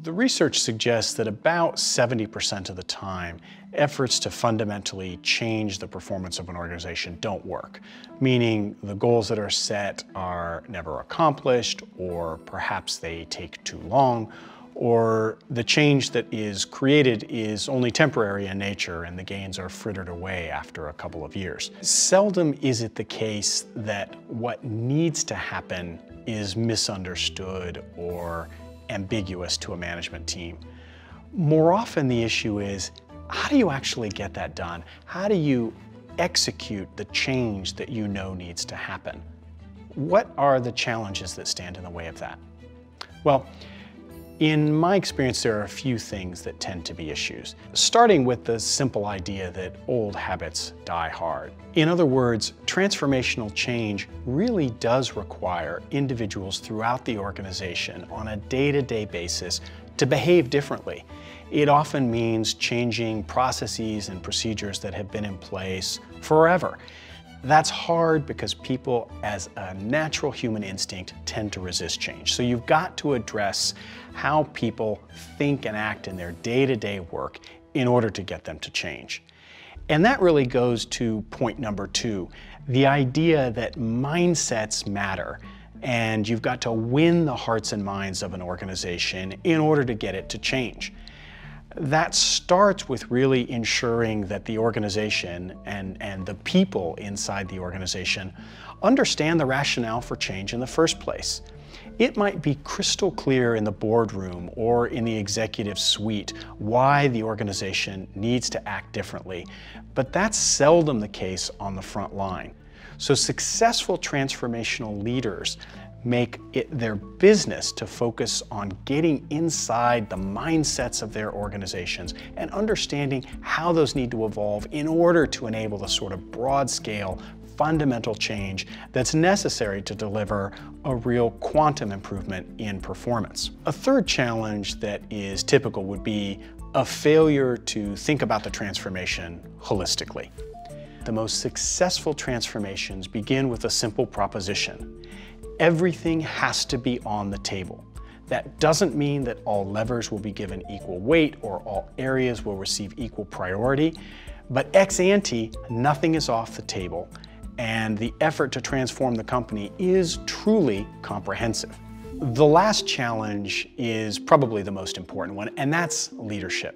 The research suggests that about 70% of the time, efforts to fundamentally change the performance of an organization don't work, meaning the goals that are set are never accomplished, or perhaps they take too long, or the change that is created is only temporary in nature and the gains are frittered away after a couple of years. Seldom is it the case that what needs to happen is misunderstood or ambiguous to a management team. More often the issue is, how do you actually get that done? How do you execute the change that you know needs to happen? What are the challenges that stand in the way of that? Well, in my experience, there are a few things that tend to be issues, starting with the simple idea that old habits die hard. In other words, transformational change really does require individuals throughout the organization on a day-to-day basis to behave differently. It often means changing processes and procedures that have been in place forever. That's hard because people, as a natural human instinct, tend to resist change. So you've got to address how people think and act in their day-to-day work in order to get them to change. And that really goes to point number 2, the idea that mindsets matter. And you've got to win the hearts and minds of an organization in order to get it to change. That starts with really ensuring that the organization and the people inside the organization understand the rationale for change in the first place. It might be crystal clear in the boardroom or in the executive suite why the organization needs to act differently, but that's seldom the case on the front line. So successful transformational leaders make it their business to focus on getting inside the mindsets of their organizations and understanding how those need to evolve in order to enable the sort of broad-scale, fundamental change that's necessary to deliver a real quantum improvement in performance. A third challenge that is typical would be a failure to think about the transformation holistically. The most successful transformations begin with a simple proposition. Everything has to be on the table. That doesn't mean that all levers will be given equal weight or all areas will receive equal priority, but ex ante, nothing is off the table, and the effort to transform the company is truly comprehensive. The last challenge is probably the most important one, and that's leadership.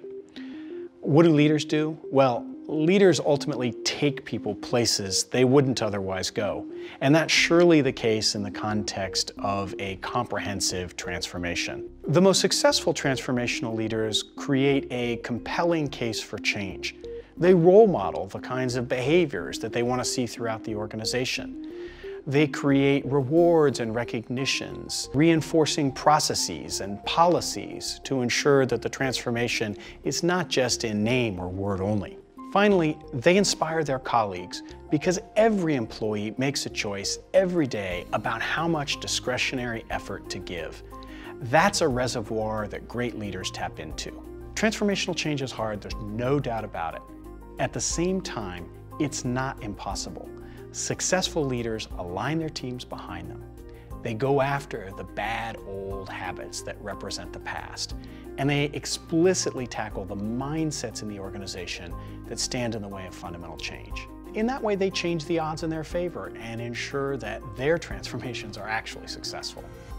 What do leaders do? Well, leaders ultimately take people places they wouldn't otherwise go. And that's surely the case in the context of a comprehensive transformation. The most successful transformational leaders create a compelling case for change. They role model the kinds of behaviors that they want to see throughout the organization. They create rewards and recognitions, reinforcing processes and policies to ensure that the transformation is not just in name or word only. Finally, they inspire their colleagues because every employee makes a choice every day about how much discretionary effort to give. That's a reservoir that great leaders tap into. Transformational change is hard, there's no doubt about it. At the same time, it's not impossible. Successful leaders align their teams behind them. They go after the bad old habits that represent the past, and they explicitly tackle the mindsets in the organization that stand in the way of fundamental change. In that way, they change the odds in their favor and ensure that their transformations are actually successful.